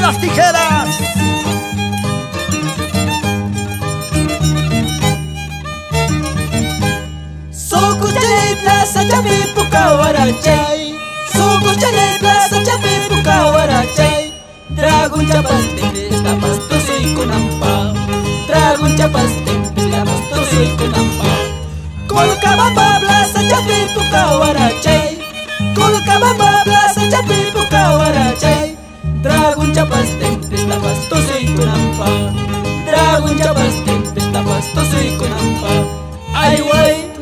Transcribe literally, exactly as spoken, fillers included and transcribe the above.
las tijeras. Sokuchay plaza chapi pukawarachay, Sokuchay plaza chapi pukawarachay. Dragon chapas tempes tapas tosoy kunampa, Dragon chapas tempes tapas tosoy kunampa. Kolkabamba plaza chapi pukawarachay, Kolkabamba plaza chapi pukawarachay. Dragon chapas tempes tapas tosoy kunampa, Dragon chapas tempes tapas tosoy kunampa. Ay way